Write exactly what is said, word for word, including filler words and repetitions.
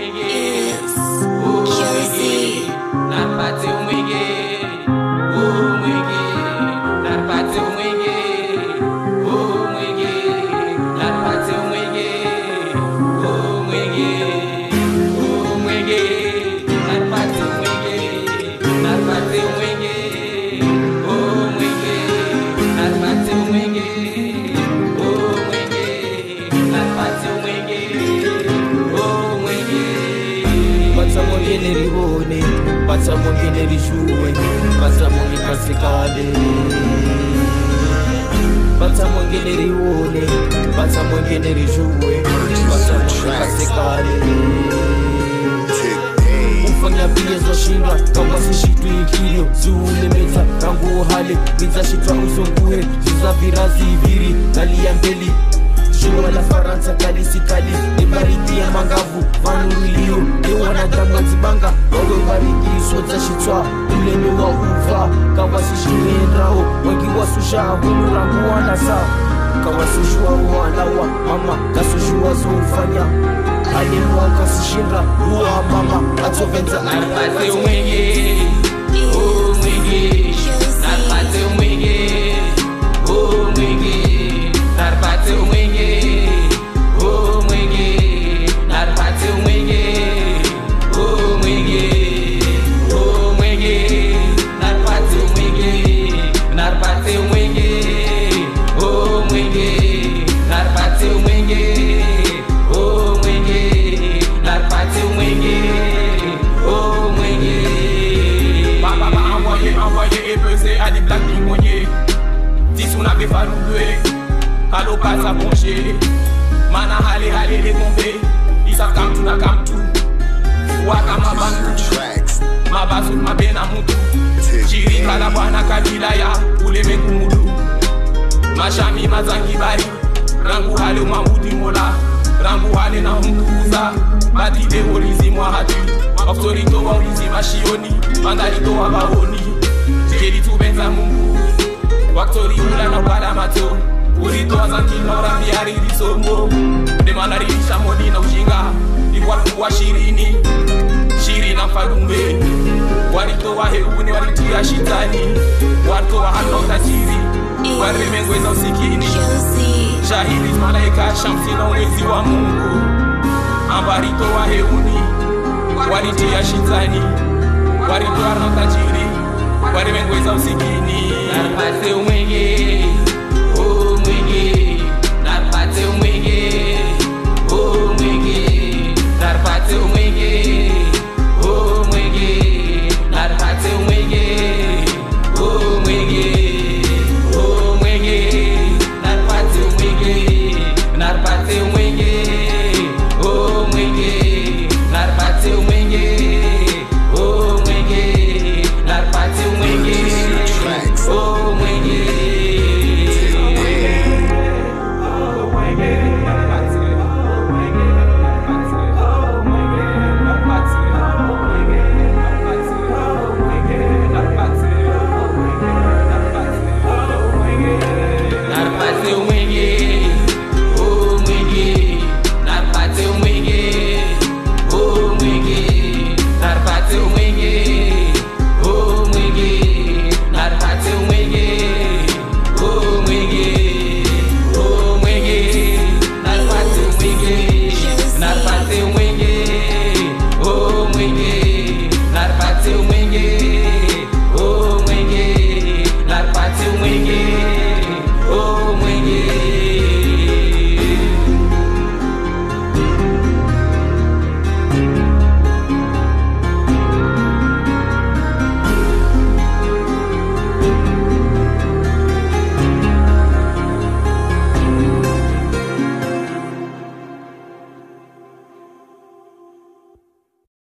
Passa mwingine lijue, passa mwingine kasikale. Passa mwingine lione, passa mwingine lijue, passa mwingine kasikale. Ufanya pia zo shinda, kama sishitu ikilio zule meza, kangu uhale, miza shitwa uzunguhe, ziza virazi viri, nali ya mbeli. Shua la Faransa kalisi kali, ni baridi ya mangavu, vanurulio, ni wanadamu wazibanga, wawe baridi, soza shitwa, uleme wa uva, kawasi shirendao, wengi wasusha, hulu rangu wanasa, kawasi shua wanawa, mama, kasushua zoufanya, alimwa kasishinda, ruwa mama, atovenza, narpate umwenge, umwenge, narpate umwenge, umwenge, narpate umwenge. Allo passe à broncher, mana hale hale les tomber, ils savent comme tout na comme tout. Waka ma bandu, ma basu ma bena mutu, chiri kala bwana kabila ya ule mekumudu. Mashami mazangi bari, rangu hale umamudi mola, rangu hale na hunguza, batide olizi mwa hatu, oktorito wa olizi mashioni, mandarito wa baoni, jeli tu benza mungu, waktori ula na wala mato. Urito azanki nora miari risombo demana risha modi na ujinga iwatu wa shirini shiri na fagumbe warito wa heuni warito ya shitani warito wa hanota chiri waremengwe za usikini shahidi malaika shamsi na uwezi wa Mungu ambarito wa heuni warito ya shitani warito wa hanota chiri waremengwe za usikini narpate umwenge